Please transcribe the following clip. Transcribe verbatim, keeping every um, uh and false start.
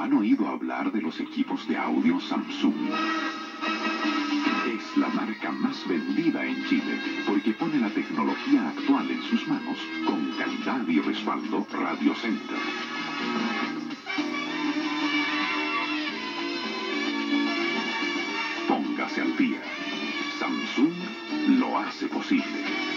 ¿Han oído hablar de los equipos de audio Samsung? Es la marca más vendida en Chile porque pone la tecnología actual en sus manos con calidad y respaldo Radio Center. Póngase al día. Samsung lo hace posible.